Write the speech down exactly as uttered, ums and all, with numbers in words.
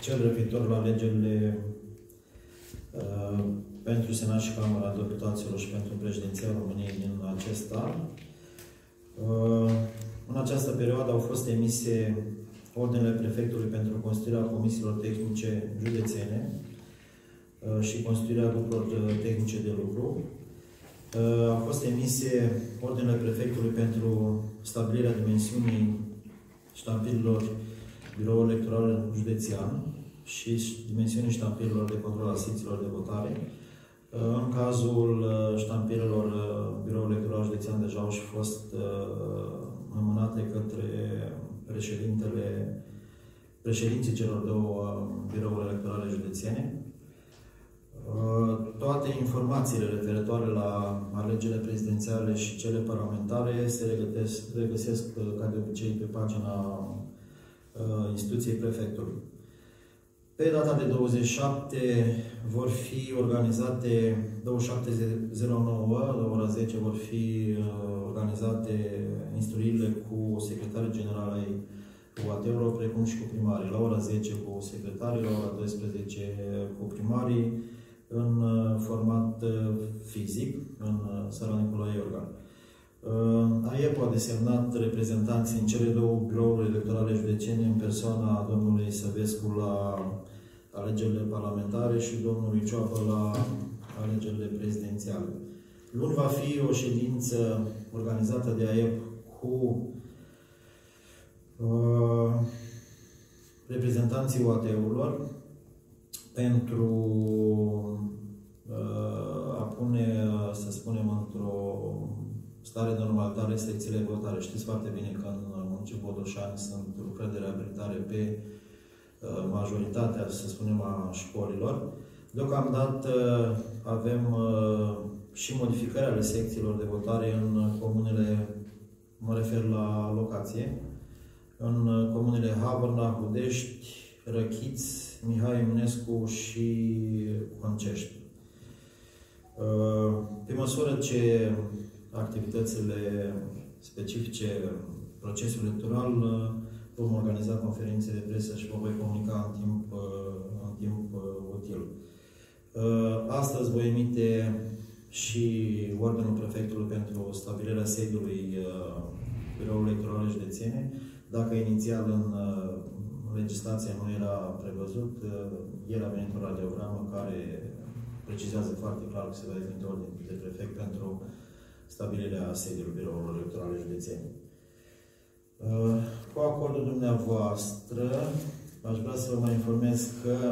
cel referitor la alegerile uh, pentru Senat și Camera Deputaților și pentru președinția României din acest an. Uh, în această perioadă au fost emise ordinele prefectului pentru constituirea comisiilor tehnice județene uh, și constituirea grupurilor tehnice de lucru. Uh, au fost emise ordinele prefectului pentru stabilirea dimensiunii ștampilelor biroului electoral județean și dimensiunii ștampilelor de control al secțiilor de votare. În cazul ștampilelor biroului electoral județean deja au și fost înmânate către președintele, președinții celor două birouri electorale județene. Toate informațiile referitoare la alegerile prezidențiale și cele parlamentare se regăsesc, regăsesc ca de obicei pe pagina instituției prefectului. Pe data de douăzeci și șapte vor fi organizate, douăzeci și șapte zero nouă, la ora zece vor fi organizate instruirile cu secretarii generali ai U A T-urilor, precum și cu primarii. La ora zece cu secretarii, la ora douăsprezece cu primarii, în format fizic, în sala Nicolae Iorgan. A E P a desemnat reprezentanții în cele două birouri electorale județene în persoana domnului Săvescu la alegerile parlamentare și domnului Cioapă la alegerile prezidențiale. Luni va fi o ședință organizată de A E P cu uh, reprezentanții U A T-urilor pentru uh, a pune, să spunem, într-o stare de normalitate secțiile de votare. Știți foarte bine că în municipiul Botoșani sunt lucrări de reabilitare pe uh, majoritatea, să spunem, a școlilor. Deocamdată avem uh, și modificări ale secțiilor de votare în comunele, mă refer la locație, în comunele Havrna, Hudești, Răchiți, Mihai Eminescu și Concești. Uh, pe măsură ce activitățile specifice procesului electoral, vom organiza conferințe de presă și vă voi comunica în timp, în timp util. Astăzi voi emite și ordinul prefectului pentru stabilirea sediului biroului electoral județene. Dacă inițial în legislație nu era prevăzut, el a venit un radiogramă care precizează foarte clar că se va emite ordin de prefect pentru stabilirea sediului birourilor electorale județene. Cu acordul dumneavoastră, aș vrea să vă mai informez că